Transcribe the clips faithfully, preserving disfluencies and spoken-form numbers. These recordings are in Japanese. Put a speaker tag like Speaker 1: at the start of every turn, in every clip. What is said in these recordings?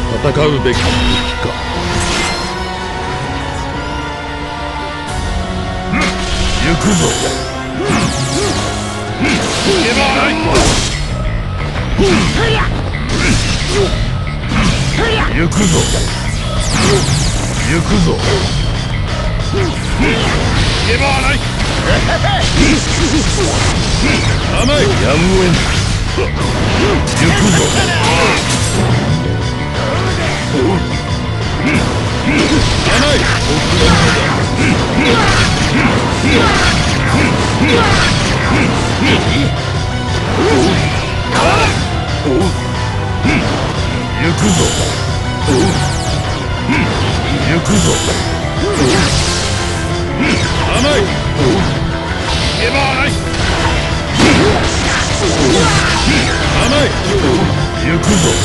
Speaker 1: 戦うべき時か。
Speaker 2: 行くぞ。逃げ場はない。行くぞ。行くぞ。逃げ場はない。甘い。やむを得ぬ。行くぞ。甘い。行くぞ。行くぞ。甘い。逃げ場はない。甘い。行くぞ。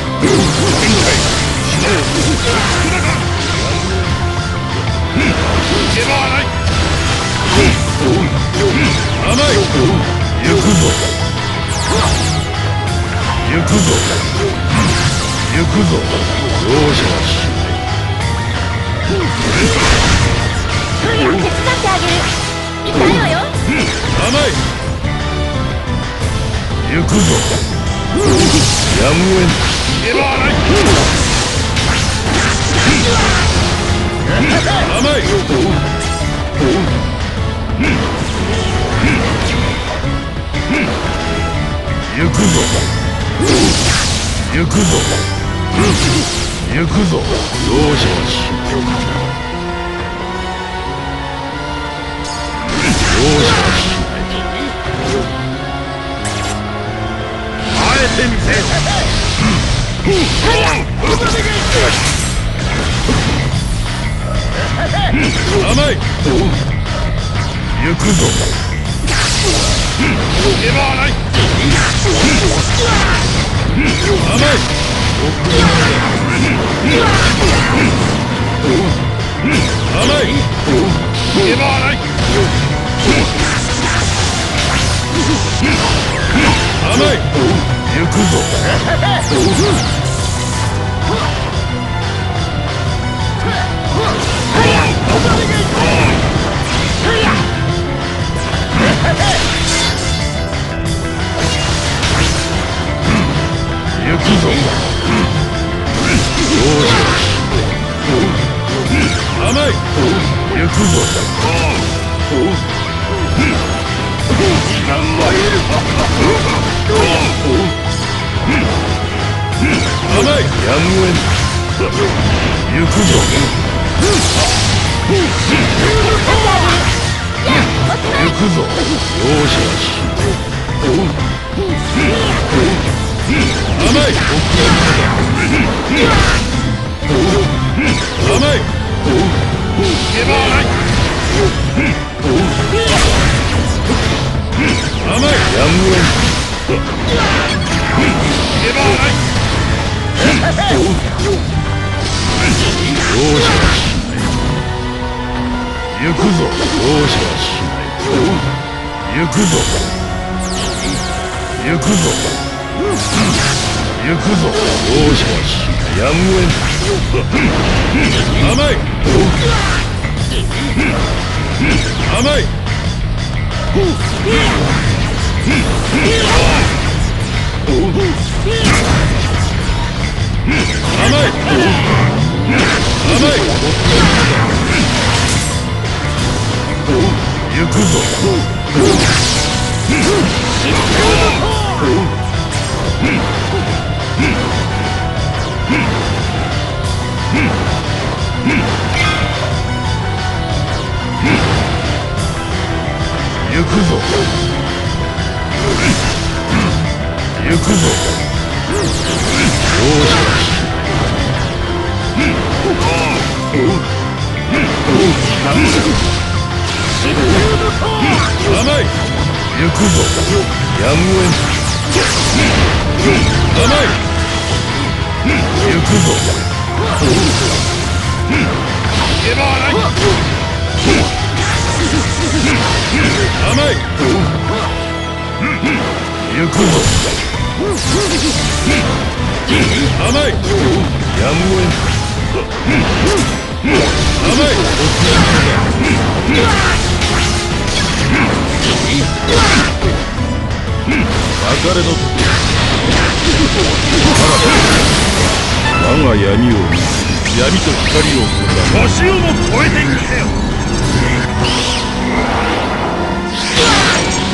Speaker 2: 逃げ場はない。甘い。行くぞ。行くぞ。行くぞ。容赦はしない。
Speaker 3: 手伝ってあげる。痛いわよ。
Speaker 2: 甘い。行くぞ。やむを得ぬ。逃げ場はない。甘い。行くぞ。行くぞ。行くぞ。容赦はしない。容赦はしない。あえてみせ。甘い。行くぞ。逃げ場はない。甘い。甘い。逃げ場はない。甘い。行くぞ。行くぞ。甘い。行くぞ。時間は得る。甘い。やむを得ぬ。行くぞ。行くぞ。容赦はしない。甘い。甘い。逃げ場はない。甘い。やむを得ぬ。逃げ場はない。容赦はしない。行くぞ。容赦はしない。行くぞ。行くぞ。行くぞ。容赦はしない。やむを得ぬ。甘い。甘い。甘い。甘い。行くぞ。行くぞ。行くぞ。容赦はしない。甘い。行くぞ。やむを得ぬ。甘い。行くぞ。逃げ場はない。甘い。行くぞ。甘い。 別れの時我が闇を見闇と光を生んだ星をも超えていくせよ。